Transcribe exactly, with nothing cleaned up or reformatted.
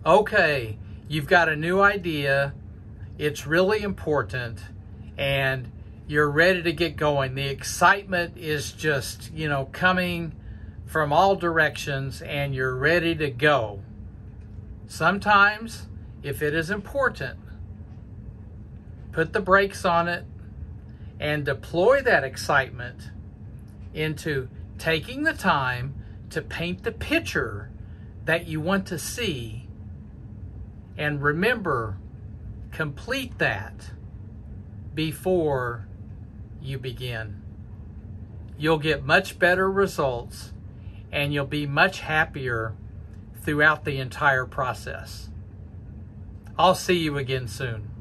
Okay, you've got a new idea, it's really important, and you're ready to get going. The excitement is just, you know, coming from all directions, and you're ready to go. Sometimes, if it is important, put the brakes on it and deploy that excitement into taking the time to paint the picture that you want to see. And remember, complete that before you begin. You'll get much better results, and you'll be much happier throughout the entire process. I'll see you again soon.